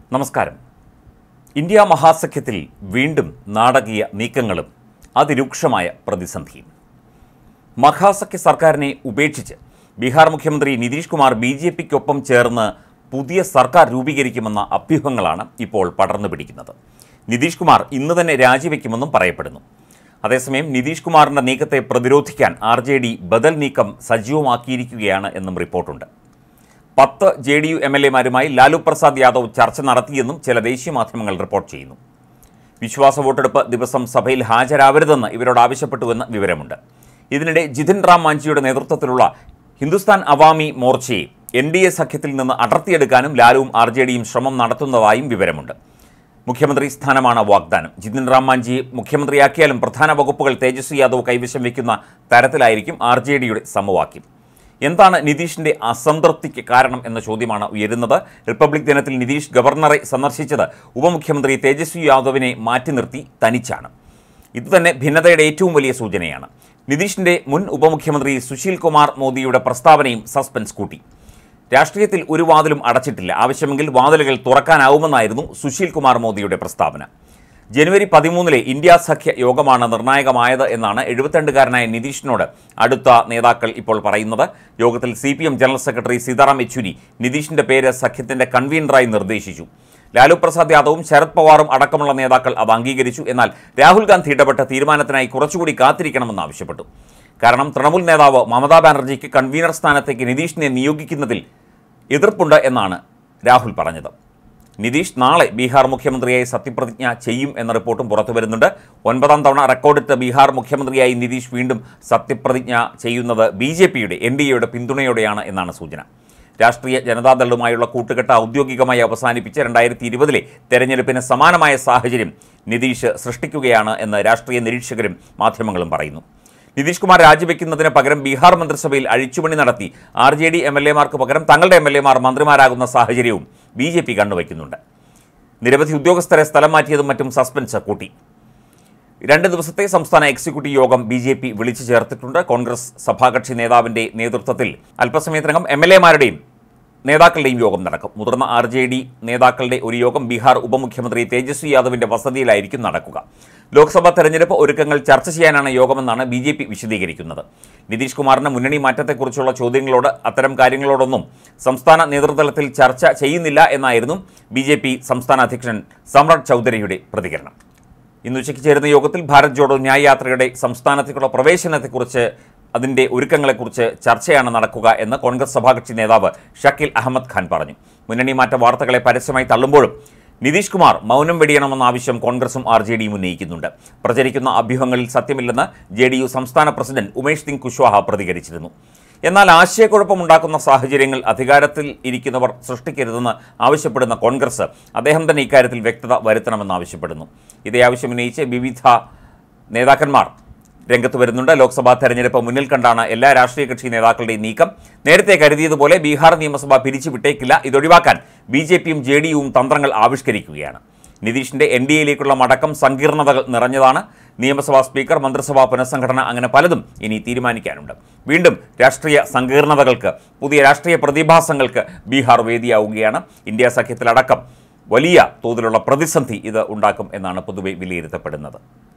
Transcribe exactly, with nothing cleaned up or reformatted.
നമസ്കാരം. ഇന്ത്യ മഹാസഖ്യത്തിൽ വീണ്ടും നാടകീയ നീക്കങ്ങളും അതിരൂക്ഷമായ പ്രതിസന്ധിയും. മഹാസഖ്യ സർക്കാരിനെ ഉപേക്ഷിച്ച് ബീഹാർ മുഖ്യമന്ത്രി നിതീഷ് കുമാർ ബി ജെ പിക്കൊപ്പം ചേർന്ന് പുതിയ സർക്കാർ രൂപീകരിക്കുമെന്ന അഭ്യൂഹങ്ങളാണ് ഇപ്പോൾ പടർന്നു പിടിക്കുന്നത്. നിതീഷ് കുമാർ ഇന്ന് തന്നെ രാജിവെക്കുമെന്നും പറയപ്പെടുന്നു. അതേസമയം നിതീഷ് കുമാറിൻ്റെ നീക്കത്തെ പ്രതിരോധിക്കാൻ ആർ ജെ ഡി ബദൽ നീക്കം സജീവമാക്കിയിരിക്കുകയാണ് എന്നും റിപ്പോർട്ടുണ്ട്. പത്ത് J D U M L എമാരുമായി ലാലു പ്രസാദ് യാദവ് ചർച്ച നടത്തിയെന്നും ചില ദേശീയ മാധ്യമങ്ങൾ റിപ്പോർട്ട് ചെയ്യുന്നു. വിശ്വാസ വോട്ടെടുപ്പ് ദിവസം സഭയിൽ ഹാജരാവരുതെന്ന് ഇവരോട് ആവശ്യപ്പെട്ടുവെന്ന് വിവരമുണ്ട്. ഇതിനിടെ ജിതിൻ റാം മാഞ്ചിയുടെ നേതൃത്വത്തിലുള്ള ഹിന്ദുസ്ഥാൻ അവാമി മോർച്ചയെ എൻ ഡി എ സഖ്യത്തിൽ നിന്ന് അടർത്തിയെടുക്കാനും ലാലുവും ആർ ജെ ഡിയും ശ്രമം നടത്തുന്നതായും വിവരമുണ്ട്. മുഖ്യമന്ത്രി സ്ഥാനമാണ് വാഗ്ദാനം. ജിതിൻ റാം മാഞ്ചിയെ മുഖ്യമന്ത്രിയാക്കിയാലും പ്രധാന വകുപ്പുകൾ തേജസ്വി യാദവ് കൈവശം വയ്ക്കുന്ന തരത്തിലായിരിക്കും ആർ ജെ ഡിയുടെ സമവാക്യം. എന്താണ് നിതീഷിൻ്റെ അസംതൃപ്തിക്ക് കാരണം എന്ന ചോദ്യമാണ് ഉയരുന്നത്. റിപ്പബ്ലിക് ദിനത്തിൽ നിതീഷ് ഗവർണറെ സന്ദർശിച്ചത് ഉപമുഖ്യമന്ത്രി തേജസ്വി യാദവിനെ മാറ്റി നിർത്തി തനിച്ചാണ്. ഇതുതന്നെ ഭിന്നതയുടെ ഏറ്റവും വലിയ സൂചനയാണ്. നിതീഷിൻ്റെ മുൻ ഉപമുഖ്യമന്ത്രി സുശീൽ കുമാർ മോദിയുടെ പ്രസ്താവനയും സസ്പെൻസ് കൂട്ടി. രാഷ്ട്രീയത്തിൽ ഒരു വാതിലും അടച്ചിട്ടില്ല, ആവശ്യമെങ്കിൽ വാതിലുകൾ തുറക്കാനാവുമെന്നായിരുന്നു സുശീൽ കുമാർ മോദിയുടെ പ്രസ്താവന. ജനുവരി പതിമൂന്നിലെ ഇന്ത്യ സഖ്യ യോഗമാണ് നിർണായകമായത് എന്നാണ് എഴുപത്തിരണ്ടുകാരനായ നിതീഷിനോട് അടുത്ത നേതാക്കൾ ഇപ്പോൾ പറയുന്നത്. യോഗത്തിൽ C P M general secretary Sitaram Yechury നിതീഷിൻ്റെ പേര് സഖ്യത്തിൻ്റെ കൺവീനറായി നിർദ്ദേശിച്ചു. ലാലു പ്രസാദ് യാദവും ശരത് പവാറും അടക്കമുള്ള നേതാക്കൾ അത് അംഗീകരിച്ചു. എന്നാൽ രാഹുൽ ഗാന്ധി ഇടപെട്ട തീരുമാനത്തിനായി കുറച്ചുകൂടി കാത്തിരിക്കണമെന്ന് ആവശ്യപ്പെട്ടു. കാരണം തൃണമൂൽ നേതാവ് മമതാ ബാനർജിക്ക് കൺവീനർ സ്ഥാനത്തേക്ക് നിതീഷിനെ നിയോഗിക്കുന്നതിൽ എതിർപ്പുണ്ട് എന്നാണ് രാഹുൽ പറഞ്ഞത്. നിതീഷ് നാളെ ബീഹാർ മുഖ്യമന്ത്രിയായി സത്യപ്രതിജ്ഞ ചെയ്യും എന്ന റിപ്പോർട്ടും പുറത്തു വരുന്നുണ്ട്. ഒൻപതാം തവണ റെക്കോർഡിട്ട് ബീഹാർ മുഖ്യമന്ത്രിയായി നിതീഷ് വീണ്ടും സത്യപ്രതിജ്ഞ ചെയ്യുന്നത് ബി ജെ പിയുടെ എൻ ഡി എയുടെ പിന്തുണയോടെയാണ് എന്നാണ് സൂചന. രാഷ്ട്രീയ ജനതാദളുമായുള്ള കൂട്ടുകെട്ട് ഔദ്യോഗികമായി അവസാനിപ്പിച്ച് രണ്ടായിരത്തി ഇരുപതിലെ തെരഞ്ഞെടുപ്പിന് സമാനമായ സാഹചര്യം നിതീഷ് സൃഷ്ടിക്കുകയാണ് എന്ന് രാഷ്ട്രീയ നിരീക്ഷകരും മാധ്യമങ്ങളും പറയുന്നു. നിതീഷ് കുമാർ രാജിവെക്കുന്നതിന് പകരം ബീഹാർ മന്ത്രിസഭയിൽ അഴിച്ചുപണി നടത്തി R J D M L എമാർക്ക് പകരം തങ്ങളുടെ എം എൽ എമാർ മന്ത്രിമാരാകുന്ന സാഹചര്യവും ബി ജെ പി കണ്ടുവയ്ക്കുന്നുണ്ട്. നിരവധി ഉദ്യോഗസ്ഥരെ സ്ഥലം മാറ്റിയതും മറ്റും സസ്പെൻസ് കൂട്ടി. രണ്ട് ദിവസത്തെ സംസ്ഥാന എക്സിക്യൂട്ടീവ് യോഗം ബി ജെ പി വിളിച്ചു ചേർത്തിട്ടുണ്ട്. കോൺഗ്രസ് സഭാകക്ഷി നേതാവിൻ്റെ നേതൃത്വത്തിൽ അല്പസമയത്തിനകം എം എൽ എമാരുടെയും നേതാക്കളുടെയും യോഗം നടക്കും. മുതിർന്ന ആർ ജെ ഡി നേതാക്കളുടെ ഒരു യോഗം ബീഹാർ ഉപമുഖ്യമന്ത്രി തേജസ്വി യാദവിൻ്റെ വസതിയിലായിരിക്കും നടക്കുക. ലോക്സഭാ തെരഞ്ഞെടുപ്പ് ഒരുക്കങ്ങൾ ചർച്ച ചെയ്യാനാണ് യോഗമെന്നാണ് ബി ജെ പി വിശദീകരിക്കുന്നത്. നിതീഷ് കുമാറിന് മുന്നണി മാറ്റത്തെക്കുറിച്ചുള്ള ചോദ്യങ്ങളോട് അത്തരം കാര്യങ്ങളോടൊന്നും സംസ്ഥാന നേതൃതലത്തിൽ ചർച്ച ചെയ്യുന്നില്ല എന്നായിരുന്നു ബി ജെ പി സംസ്ഥാന അധ്യക്ഷൻ സമ്രാട് ചൗധരിയുടെ പ്രതികരണം. ഇന്നുച്ചയ്ക്ക് ചേരുന്ന യോഗത്തിൽ ഭാരത് ജോഡോ ന്യായ് യാത്രയുടെ സംസ്ഥാനത്തേക്കുള്ള പ്രവേശനത്തെക്കുറിച്ച് അതിൻ്റെ ഒരുക്കങ്ങളെക്കുറിച്ച് ചർച്ചയാണ് നടക്കുക എന്ന് കോൺഗ്രസ് സഭാകക്ഷി നേതാവ് ഷക്കീൽ അഹമ്മദ് ഖാൻ പറഞ്ഞു. മുന്നണി മാറ്റ വാർത്തകളെ പരസ്യമായി തള്ളുമ്പോഴും നിതീഷ് കുമാർ മൗനം വെടിയണമെന്ന ആവശ്യം കോൺഗ്രസും ആർ ജെ ഡിയും ഉന്നയിക്കുന്നുണ്ട്. പ്രചരിക്കുന്ന അഭ്യൂഹങ്ങളിൽ സത്യമില്ലെന്ന് ജെ ഡി യു സംസ്ഥാന പ്രസിഡന്റ് ഉമേഷ് സിംഗ് കുശ്വാഹ പ്രതികരിച്ചിരുന്നു. എന്നാൽ ആശയക്കുഴപ്പമുണ്ടാക്കുന്ന സാഹചര്യങ്ങൾ അധികാരത്തിൽ ഇരിക്കുന്നവർ സൃഷ്ടിക്കരുതെന്ന് ആവശ്യപ്പെടുന്ന കോൺഗ്രസ് അദ്ദേഹം തന്നെ ഇക്കാര്യത്തിൽ വ്യക്തത വരുത്തണമെന്ന് ആവശ്യപ്പെടുന്നു. ഇതേ ആവശ്യം ഉന്നയിച്ച് വിവിധ നേതാക്കന്മാർ രംഗത്ത് വരുന്നുണ്ട്. ലോക്സഭാ തെരഞ്ഞെടുപ്പ് മുന്നിൽ കണ്ടാണ് എല്ലാ രാഷ്ട്രീയ കക്ഷി നേതാക്കളുടെയും നീക്കം. നേരത്തെ കരുതിയതുപോലെ ബീഹാർ നിയമസഭ പിരിച്ചുവിട്ടേക്കില്ല. ഇതൊഴിവാക്കാൻ ബി ജെ പിയും ജെ ഡി യുവും തന്ത്രങ്ങൾ ആവിഷ്കരിക്കുകയാണ്. നിതീഷിൻ്റെ എൻ ഡി എയിലേക്കുള്ള മടക്കം സങ്കീർണതകൾ നിറഞ്ഞതാണ്. നിയമസഭാ സ്പീക്കർ, മന്ത്രിസഭാ പുനഃസംഘടന, അങ്ങനെ പലതും ഇനി തീരുമാനിക്കാനുണ്ട്. വീണ്ടും രാഷ്ട്രീയ സങ്കീർണതകൾക്ക്, പുതിയ രാഷ്ട്രീയ പ്രതിഭാസങ്ങൾക്ക് ബീഹാർ വേദിയാവുകയാണ്. ഇന്ത്യ സഖ്യത്തിലടക്കം വലിയ തോതിലുള്ള പ്രതിസന്ധി ഇത് ഉണ്ടാക്കും എന്നാണ് പൊതുവെ വിലയിരുത്തപ്പെടുന്നത്.